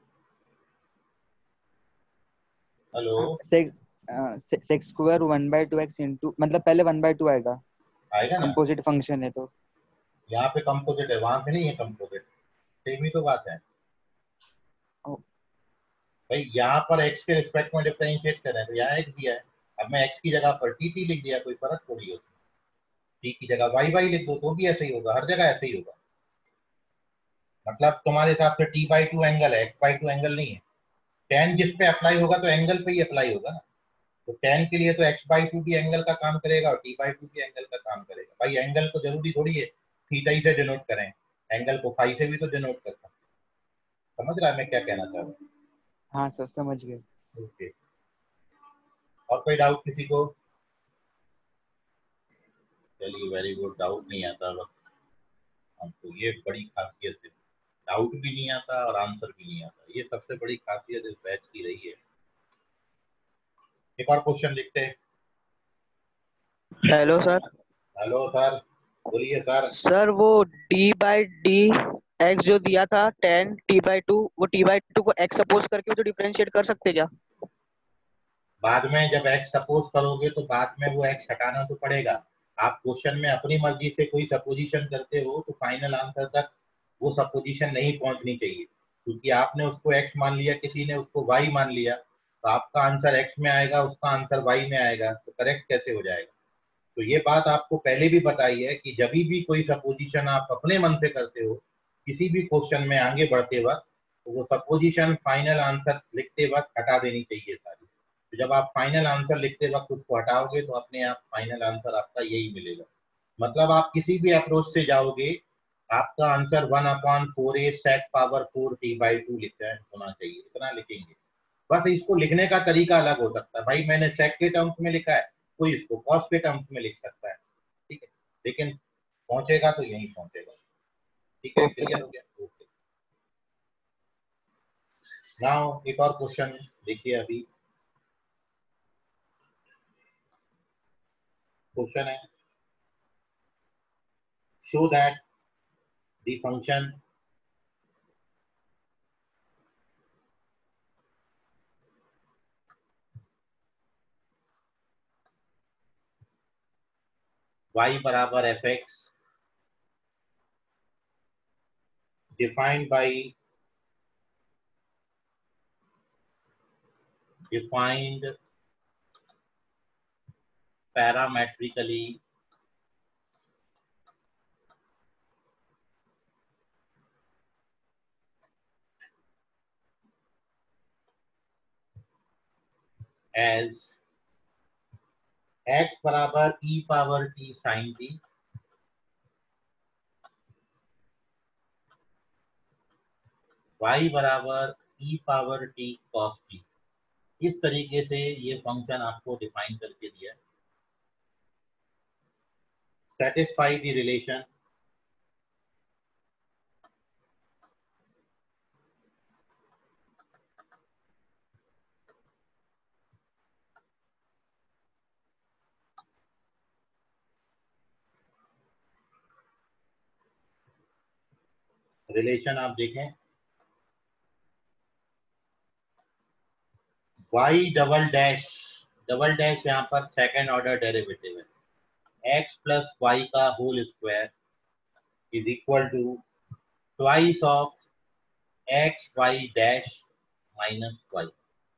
hello, secs square 1/2x into, मतलब पहले 1/2 आएगा, आएगा ना? कंपोजिट फंक्शन है तो। यहाँ पे कंपोजिट है, वहां पे नहीं है कंपोजिट, सेम ही तो बात है भाई। यहाँ पर x के रिस्पेक्ट में डिफरेंशिएट कर रहे हैं तो यहाँ x दिया है, अब मैं x की जगह पर टी लिख दिया, कोई फर्क थोड़ी होता, t की जगह y लिख दो तो भी ऐसे ही होगा, हर जगह ऐसे ही होगा। मतलब तुम्हारे हिसाब से t/2 एंगल है, x/2 एंगल नहीं है। tan जिस पे अप्लाई होगा तो एंगल पे ही अप्लाई होगा ना, तो tan के लिए तो x/2 भी एंगल का काम करेगा और t/2 भी एंगल का काम करेगा। भाई एंगल को जरूरी थोड़ी है थीटा ही से डिनोट करें, एंगल को फाई से भी तो डिनोट करता। समझ रहा है मैं क्या कहना चाह रहा हूँ? हाँ सर समझ गए। ओके, और कोई डाउट किसी को? चलिए वेरी गुड, डाउट नहीं आता बस हमको, ये बड़ी खासियत है, डाउट भी नहीं आता और आंसर भी नहीं आता, ये सबसे बड़ी खासियत इस बैच की रही है। एक और क्वेश्चन लिखते हैं। Hello sir. हेलो सर, बोलिए सर। सर वो d/d(x) जो दिया था 10 t/2, वो t/2 को x सपोज करके तो डिफरेंशिएट कर सकते क्या? बाद में जब x सपोज करोगे तो बाद में वो x हटाना तो पड़ेगा। आप क्वेश्चन में अपनी मर्जी से कोई सपोजिशन करते हो तो फाइनल आंसर तक वो सपोजिशन नहीं पहुंचनी चाहिए, क्योंकि आपने उसको x मान लिया, किसी ने उसको y मान लिया, तो आपका आंसर x में आएगा, उसका आंसर y में आएगा, तो करेक्ट कैसे हो जाएगा? तो ये बात आपको पहले भी बताई है कि जब भी कोई सपोजिशन आप अपने मन से करते हो किसी भी क्वेश्चन में आगे बढ़ते वक्त, तो वो सपोजिशन फाइनल आंसर लिखते वक्त हटा देनी चाहिए सारी। तो जब आप फाइनल आंसर लिखते वक्त उसको हटाओगे तो अपने आप फाइनल आंसर आपका यही मिलेगा। मतलब आप किसी भी अप्रोच से जाओगे, आपका answer 1/4a sec power 4 t/2 लिखा है होना चाहिए, इतना लिखेंगे। बस इसको लिखने का तरीका अलग हो सकता है, भाई मैंने सेक के टर्म्स में लिखा है, कोई इसको कॉस के टर्म्स में लिख सकता है, ठीक है, लेकिन पहुंचेगा तो यही पहुंचेगा। ठीक है, क्लियर हो गया? ओके, नाउ एक और क्वेश्चन देखिए। अभी क्वेश्चन है, show that the function y बराबर f(x) defined parametrically as x बराबर e power t sin t, y बराबर e power t cos t। इस तरीके से ये फंक्शन आपको डिफाइन करके दिया है। सेटिस्फाई द रिलेशन आप देखें, y डबल डैश यहाँ पर सेकेंड ऑर्डर डेरिवेटिव है, x प्लस वाई का whole square is equal to twice of x y dash minus y.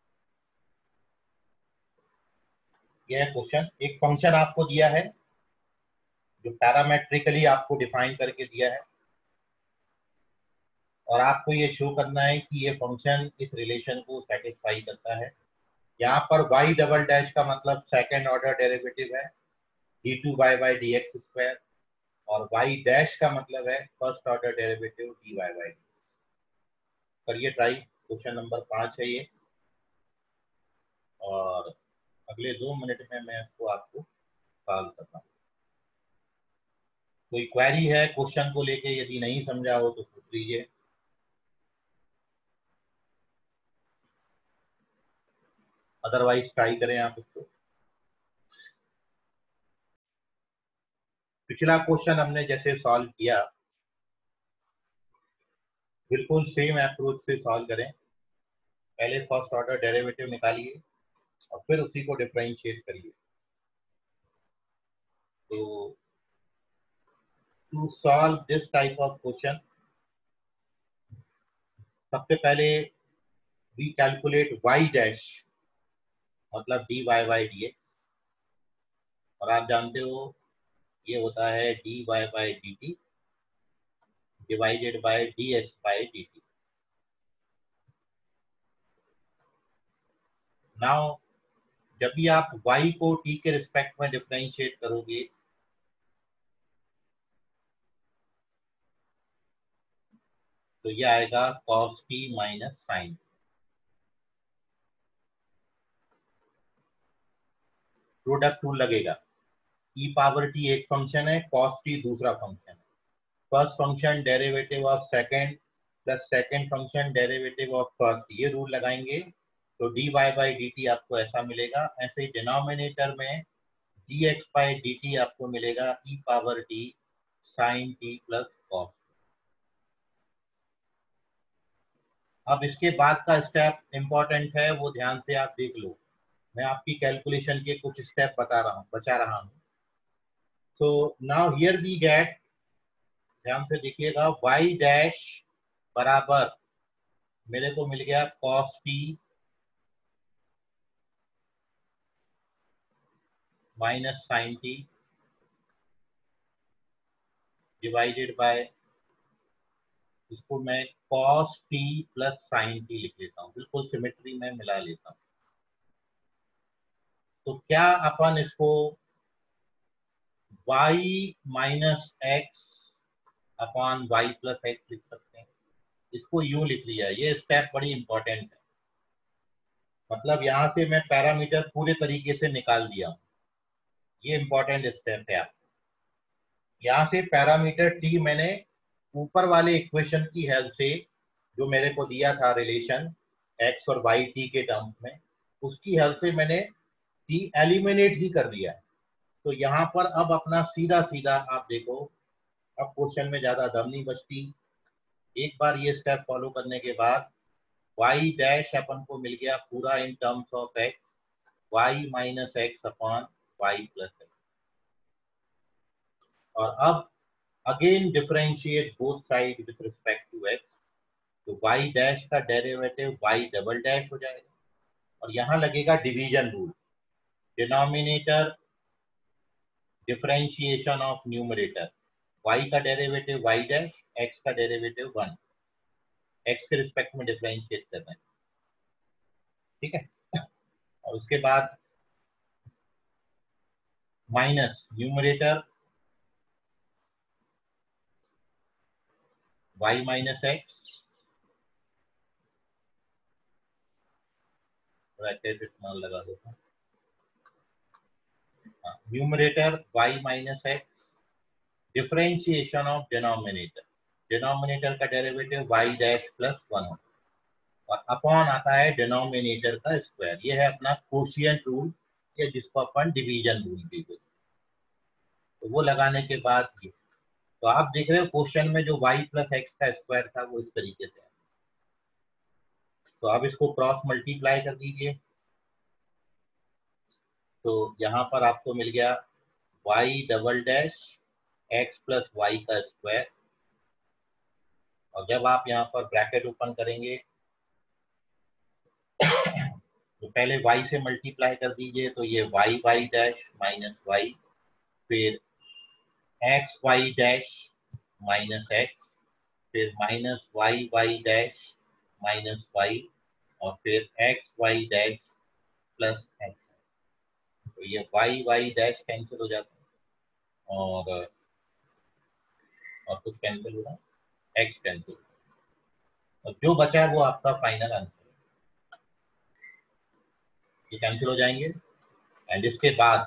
यह क्वेश्चन, एक फंक्शन आपको दिया है जो पैरामेट्रिकली आपको डिफाइन करके दिया है, और आपको ये शो करना है कि ये फंक्शन इस रिलेशन को सेटिस्फाई करता है। यहाँ पर y डबल डैश का मतलब सेकेंड ऑर्डर डेरिवेटिव है d2y/dx², और y डैश का मतलब है फर्स्ट ऑर्डर डेरिवेटिव dy/dx। करिए ट्राई, क्वेश्चन नंबर 5 है ये, और अगले 2 मिनट में मैं इसको आपको सॉल्व करता हूँ। कोई क्वेरी है क्वेश्चन को लेके? यदि नहीं समझा हो तो पूछ लीजिए। अदरवाइज ट्राई करें आप इसको। पिछला क्वेश्चन हमने जैसे सॉल्व किया बिल्कुल सेम अप्रोच से सॉल्व करें। पहले फर्स्ट ऑर्डर डेरिवेटिव निकालिए और फिर उसी को डिफरेंशिएट करिए। तो to solve this type of question सबसे पहले वी कैलकुलेट y डैश मतलब dy बाई dx, और आप जानते हो ये होता है dy by dt divided by dx by dt। Now जब भी आप y को t के रिस्पेक्ट में डिफरेंशिएट करोगे तो ये आएगा cos t minus sine. Product rule लगेगा। e पावर t एक फंक्शन है, cos t दूसरा फंक्शन है। First function derivative of second plus second function derivative of first, ये रूल लगाएंगे तो dy बाई dt आपको ऐसा मिलेगा। ऐसे ही डिनोमिनेटर में dx बाई dt आपको मिलेगा e power t sine t plus cos. अब इसके बाद का स्टेप इंपॉर्टेंट है, वो ध्यान से आप देख लो। मैं आपकी कैलकुलेशन के कुछ स्टेप बचा रहा हूं। So now here we get, ध्यान से देखिएगा, y डैश बराबर मेरे को मिल गया cos t minus sine t divided by, इसको मैं cos t plus sine t लिख लेता हूँ, बिल्कुल सिमेट्री में मिला लेता हूँ। तो क्या अपन इसको y minus x upon y plus x लिख सकते हैं। इसको यूं लिख लिया, ये स्टेप बड़ी इंपॉर्टेंट है। मतलब यहां से मैं पैरामीटर पूरे तरीके से निकाल दिया हूं, ये इंपॉर्टेंट स्टेप है। आप यहां से पैरामीटर t मैंने ऊपर वाले इक्वेशन की हेल्प से जो मेरे को दिया था रिलेशन x और y t के टर्म्स में, उसकी हेल्प से मैंने t एलिमिनेट ही कर दिया है। तो यहाँ पर अब अपना सीधा सीधा आप देखो, अब क्वेश्चन में ज्यादा दम नहीं बचती। एक बार ये स्टेप फॉलो करने के बाद y डैश अपन को मिल गया पूरा in terms of x, y minus x upon y plus x. और अब again differentiate both side with respect to x, तो y डैश का डेरिवेटिव y डबल डैश हो जाएगा। और यहाँ लगेगा division rule, denominator differentiation of numerator, y का डेरिवेटिव y डैश, x का डेरिवेटिव 1, x के रिस्पेक्ट में डिफरेंशिएट करना है, ठीक है। और उसके बाद minus numerator y minus x, bracket इतना लगा देता हूं, numerator y minus x, differentiation of denominator, denominator का डेरिवेटिव y डैश प्लस 1 होगा, और अपॉन आता है डिनोमिनेटर का स्क्वायर। ये है अपना कोशिएंट रूल, या जिसको अपन डिवीजन रूल भी बोलते हैं। तो वो लगाने के बाद ये, तो आप देख रहे हो क्वेश्चन में जो y प्लस एक्स का स्क्वायर था वो इस तरीके से है। तो आप इसको क्रॉस मल्टीप्लाई कर दीजिए, तो यहाँ पर आपको मिल गया y double dash x plus y का स्क्वायर, और जब आप यहाँ पर ब्रैकेट ओपन करेंगे तो पहले y से मल्टीप्लाई कर दीजिए, तो ये y y dash minus y, फिर x y dash minus x, फिर minus y dash minus y, और फिर x y dash plus x. तो ये वाई डैश कैंसिल हो जाता है, और कुछ कैंसिल हो रहा है, एक्स कैंसिल, और जो बचा है वो आपका फाइनल आंसर है। ये कैंसिल हो जाएंगे, एंड इसके बाद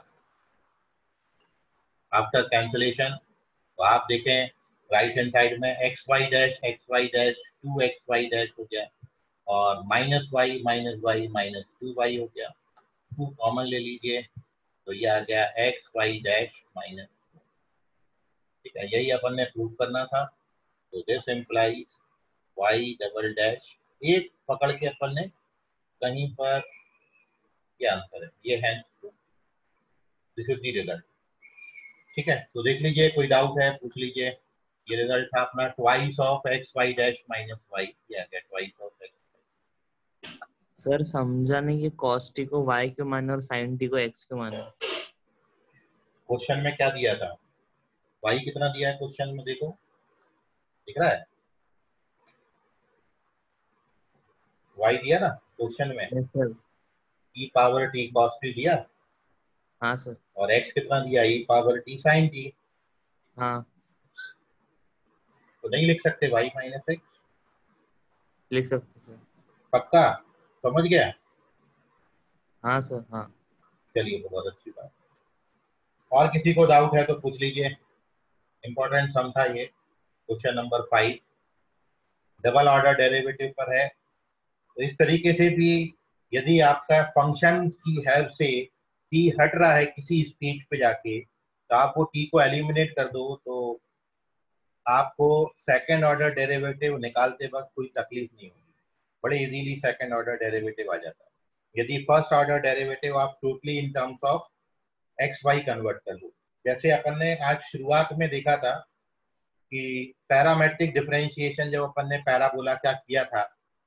आफ्टर कैंसिलेशन तो आप देखें राइट हैंड साइड में x y dash 2 x y dash हो गया, और माइनस वाई माइनस 2 वाई हो गया, टू कॉमन ले लीजिए तो ये आ गया एक्स वाई डैश माइनस, ठीक है, यही अपन ने प्रूव करना था। तो this implies y double dash, एक पकड़ के अपन ने कहीं पर, ये आंसर है, ये है, दिस इज द रिजल्ट। ठीक है, तो देख लीजिए, कोई डाउट है पूछ लीजिए। ये रिजल्ट था अपना twice of x y dash minus y, ये आ गया ट्वाइस ऑफ एक्स। सर समझा नहीं, ये cos t को y क्यों माने और sin t को x क्यों माने? क्वेश्चन में क्या दिया था, वाई कितना दिया है क्वेश्चन में, देखो दिख रहा है, वाई दिया ना क्वेश्चन में, Yes, sir. E power t cos t दिया, हाँ सर। और एक्स कितना दिया, e power t sine t. हाँ तो नहीं लिख सकते वाई माइनस एक्स, लिख सकते सर। पक्का समझ गया? हाँ सर हाँ। चलिए तो बहुत अच्छी बात। और किसी को डाउट है तो पूछ लीजिए, इंपॉर्टेंट सम था ये, question number 5 double order derivative पर है। तो इस तरीके से भी यदि आपका फंक्शन की हेल्प से टी हट रहा है किसी स्टेज पे जाके, तो आप वो टी को एलिमिनेट कर दो, तो आपको सेकंड ऑर्डर डेरिवेटिव निकालते वक्त कोई तकलीफ नहीं होगी, बड़े इजीली सेकंड ऑर्डर डेरिवेटिव आ जाता है। यदि फर्स्ट ऑर्डर डेरिवेटिव आप totally in terms of x y convert कर लो, जैसे अपन ने आज शुरुआत में देखा था कि पैरामेट्रिक डिफरेंशिएशन जब अपन ने पैराबोला का किया था,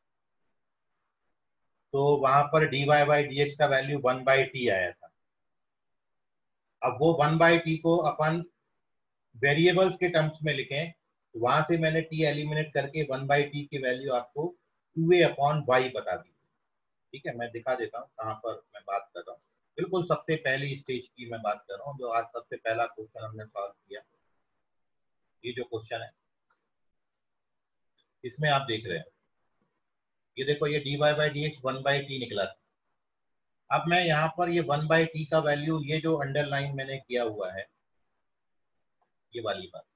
तो वहां पर dy बाई डी एक्स का वैल्यू 1/t आया था। अब वो 1/t को अपन वेरिएबल्स के टर्म्स में लिखें, तो वहां से मैंने t एलिमिनेट करके 1/t की वैल्यू आपको 2a/y बता दी। ठीक है, मैं दिखा देता हूँ कहाँ पर मैं बात कर रहा हूँ, बिल्कुल सबसे पहली स्टेज की मैं बात कर रहा हूँ, जो आज सबसे पहला क्वेश्चन हमने सॉल्व किया। ये जो क्वेश्चन है इसमें आप देख रहे हैं, ये देखो, ये dy by d x 1/t निकला था। अब मैं यहाँ पर ये 1/t का वैल्यू, ये जो अंडरलाइन मैंने किया हुआ है, ये वाली बात,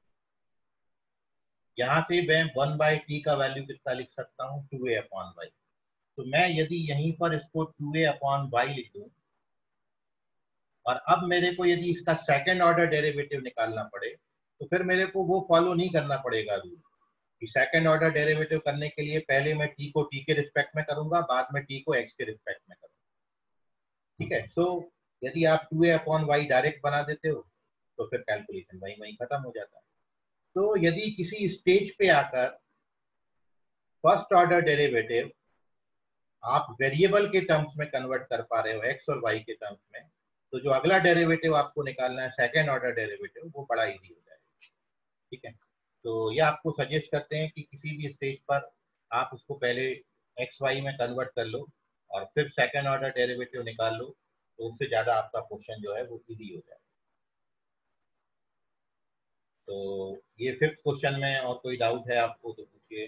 यहाँ से मैं 1/t का वैल्यू कितना लिख सकता हूँ, 2a/y। तो मैं यदि यहीं पर इसको 2a/y लिख दूं, और अब मेरे को यदि इसका सेकंड ऑर्डर डेरिवेटिव निकालना पड़े, तो फिर मेरे को वो फॉलो नहीं करना पड़ेगा रूल कि सेकंड ऑर्डर डेरिवेटिव करने के लिए पहले मैं t को t के रिस्पेक्ट में करूंगा, बाद में t को x के रिस्पेक्ट में करूंगा। ठीक है, सो यदि आप 2a/y डायरेक्ट बना देते हो तो फिर कैलकुलेशन वहीं वहीं खत्म हो जाता है। तो यदि किसी स्टेज पे आकर फर्स्ट ऑर्डर डेरिवेटिव आप वेरिएबल के टर्म्स में कन्वर्ट कर पा रहे हो, एक्स और वाई के टर्म्स में, तो जो अगला डेरिवेटिव आपको निकालना है सेकंड ऑर्डर डेरिवेटिव, वो बड़ा इजी हो जाएगा। ठीक है, तो ये आपको सजेस्ट करते हैं कि किसी भी स्टेज पर आप उसको पहले एक्स वाई में कन्वर्ट कर लो और फिर सेकंड ऑर्डर डेरिवेटिव निकाल लो, तो उससे ज़्यादा आपका क्वेश्चन जो है वो इजी हो जाएगा। तो ये फिफ्थ क्वेश्चन में और कोई डाउट है आपको तो पूछिए।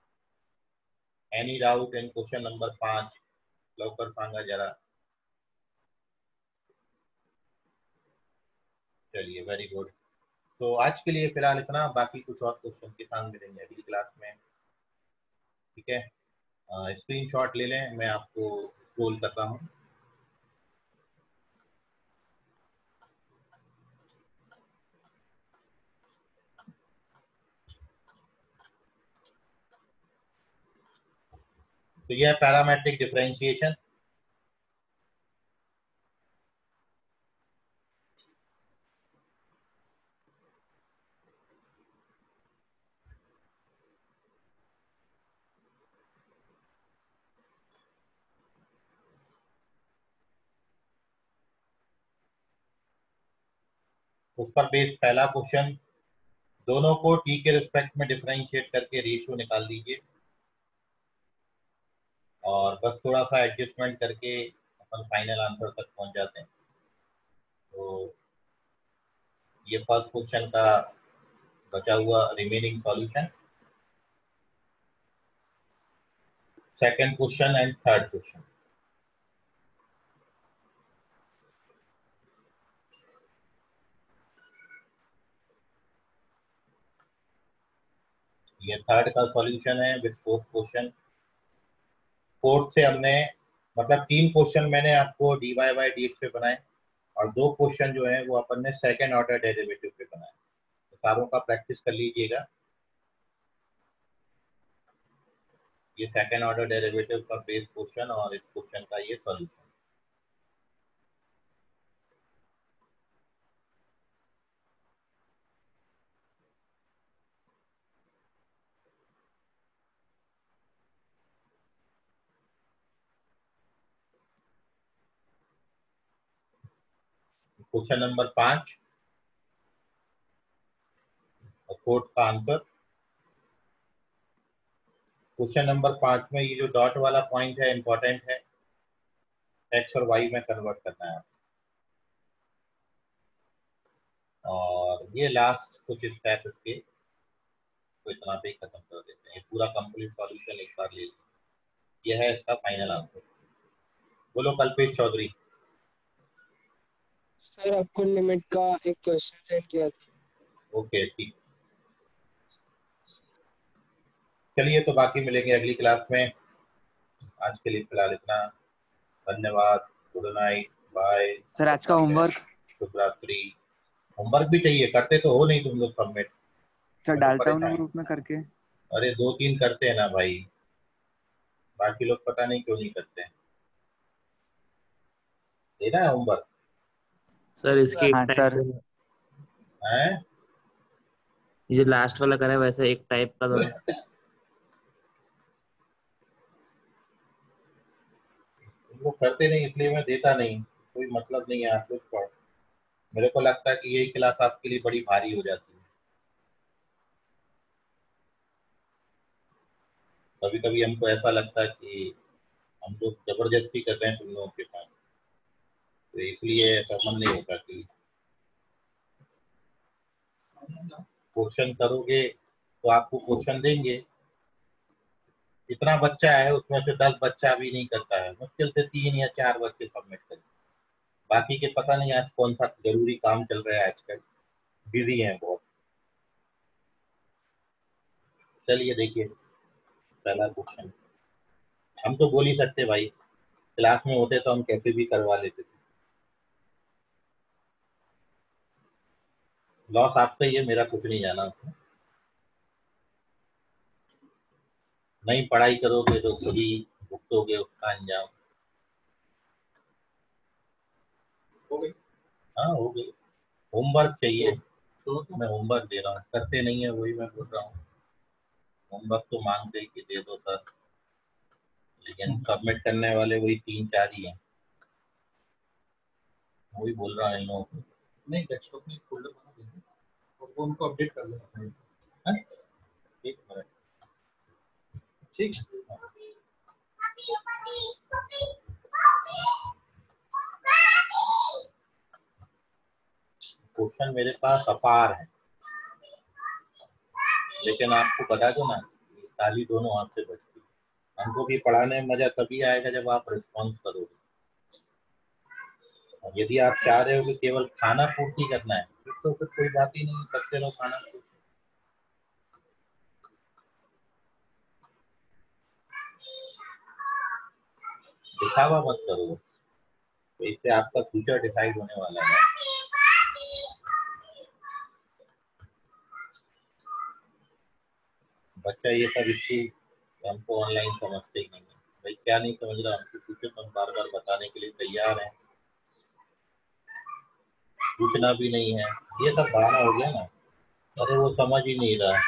Any doubt in question number 5? लवकर सांगा जरा। चलिए, वेरी गुड। तो आज के लिए फिलहाल इतना, बाकी कुछ और क्वेश्चन के साथ मिलेंगे अगली क्लास में। ठीक है, स्क्रीनशॉट ले लें, मैं आपको स्क्रॉल करता हूँ। तो यह पैरामेट्रिक डिफरेंशिएशन, उस पर बेस्ड पहला क्वेश्चन, दोनों को t के रिस्पेक्ट में डिफरेंशिएट करके रेशियो निकाल दीजिए, और बस थोड़ा सा एडजस्टमेंट करके अपन फाइनल आंसर तक पहुंच जाते हैं। तो ये फर्स्ट क्वेश्चन का बचा हुआ remaining solution, second question and third question. ये थर्ड का सॉल्यूशन है विद फोर्थ क्वेश्चन। फोर्थ से हमने मतलब 3 क्वेश्चन मैंने आपको dy बाई dx पे बनाए और 2 क्वेश्चन जो है वो अपन ने सेकंड ऑर्डर डेरिवेटिव पे बनाए। तो सारों का प्रैक्टिस कर लीजिएगा। ये सेकंड ऑर्डर डेरिवेटिव का बेस क्वेश्चन और इस क्वेश्चन का ये सॉल्यूशन। क्वेश्चन नंबर 5 और फोर्थ का आंसर। क्वेश्चन नंबर 5 में ये जो डॉट वाला पॉइंट है इंपॉर्टेंट है, एक्स और वाई में कन्वर्ट करना है। और ये लास्ट कुछ स्टेप इसके तो इतना पे खत्म कर देते हैं। पूरा कंप्लीट सॉल्यूशन एक बार ले लीजिए। यह है इसका फाइनल आंसर। बोलो कल्पेश चौधरी। सर आपको लिमिट का एक क्वेश्चन सेंड किया था। ओके ठीक, चलिए तो बाकी मिलेंगे अगली क्लास में। आज के लिए फिलहाल इतना। धन्यवाद, गुड नाइट, बाय। सर आज का होमवर्क शुभ रात्रि। होमवर्क भी चाहिए, करते तो हो नहीं तुम लोग सबमिट। सर डालता हूँ ना ग्रुप में करके। अरे 2-3 करते हैं ना भाई, बाकी लोग पता नहीं क्यों नहीं करते हैं। देना है होमवर्क सर इसके हाँ एक सर। टाइप है। ये जो लास्ट वाला करा है वैसे एक टाइप का दो। वो करते नहीं इसलिए मैं देता नहीं, कोई मतलब नहीं है। आप लोग पढ़, मेरे को लगता है कि यही क्लास आपके लिए बड़ी भारी हो जाती है। कभी कभी हमको ऐसा लगता है कि हम लोग जबरदस्ती कर रहे हैं तुम लोगों के साथ, तो इसलिए ऐसा मन नहीं होता कि क्वेश्चन करोगे तो आपको क्वेश्चन देंगे। इतना बच्चा है उसमें से 10 बच्चा भी नहीं करता है, मुश्किल से 3 या 4 बच्चे सबमिट करें। बाकी के पता नहीं आज कौन सा जरूरी काम चल रहा है, आजकल बिजी हैं बहुत। चलिए देखिए पहला क्वेश्चन। हम तो बोल ही सकते भाई, क्लास में होते तो हम कैसे भी करवा लेते थे। लॉस आपका ही है, मेरा कुछ नहीं जाना उसमें। नहीं पढ़ाई करोगे तो खुद ही भुगतोगे उसका अंजाम। हो गई? हाँ हो गई। होमवर्क चाहिए तो मैं होमवर्क दे रहा हूँ, करते नहीं है वही मैं बोल रहा हूँ। होमवर्क तो मांगते कि दे दो सर, लेकिन सबमिट करने वाले वही 3-4 ही हैं। वही बोल रहा है इन लोगों को। नहीं डेस्कटॉप में फोल्डर बना देंगे और वो उनको अपडेट कर लेना। हाँ? एक मिनट, ठीक। क्वेश्चन मेरे पास अपार है, लेकिन आपको बता दो ना, ताली दोनों हाथ से बजती है। हमको भी पढ़ाने में मजा तभी आएगा जब आप रिस्पॉन्स करोगे। और यदि आप चाह रहे हो कि केवल खाना पूर्ति करना है तो फिर कोई बात ही नहीं, करते रहो खाना पूर्ति। दिखावा मत करो, तो इससे आपका फ्यूचर डिसाइड होने वाला है। बच्चा ये सब इसकी हमको ऑनलाइन समझते ही नहीं है भाई। क्या नहीं समझ रहा हमको पूछो तो हम बार बार बताने के लिए तैयार हैं। पूछना भी नहीं है, ये सब बहाना हो गया ना। अरे वो समझ ही नहीं रहा।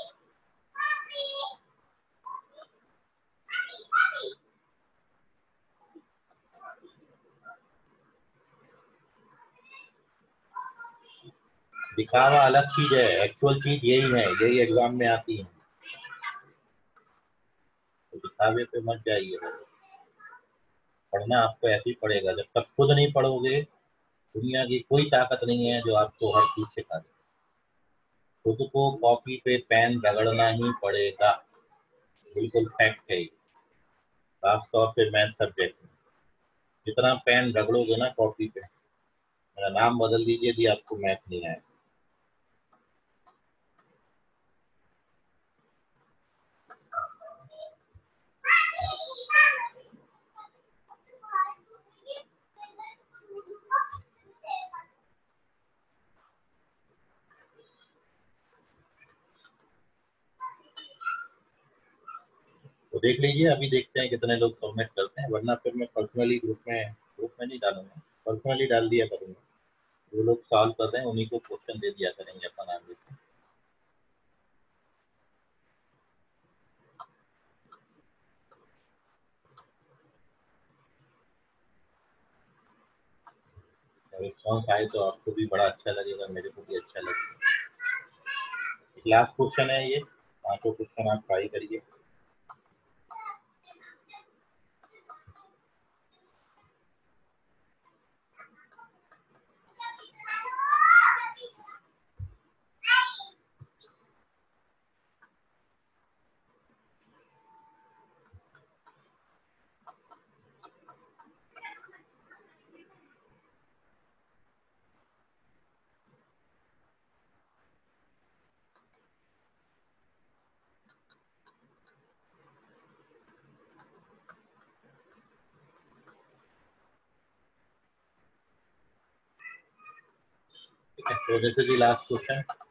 दिखावा अलग चीज है, एक्चुअल चीज यही है, यही एग्जाम में आती है। तो दिखावे पे मत जाइए। पढ़ना आपको ऐसे ही पड़ेगा, जब तक खुद नहीं पढ़ोगे दुनिया की कोई ताकत नहीं है जो आपको हर चीज सिखा दे। खुद को कॉपी पे पेन रगड़ना ही पड़ेगा, बिल्कुल फैक्ट है। खासतौर पे मैथ सब्जेक्ट में जितना पेन रगड़ोगे ना कॉपी पे, मेरा नाम बदल दीजिए यदि आपको मैथ नहीं आए। देख लीजिए, अभी देखते हैं कितने लोग सबमिट करते हैं, वरना फिर मैं पर्सनली ग्रुप में नहीं डालूंगा, पर्सनली डाल दिया करूंगा। जो लोग सॉल्व कर रहे हैं उन्हीं को क्वेश्चन दे दिया करेंगे अपन आगे। रिस्पॉन्स आए तो आपको भी बड़ा अच्छा लगेगा, मेरे को भी अच्छा लगेगा। लास्ट क्वेश्चन है ये, 5 क्वेश्चन आप ट्राई करिए। ठीक है, so this is the last question.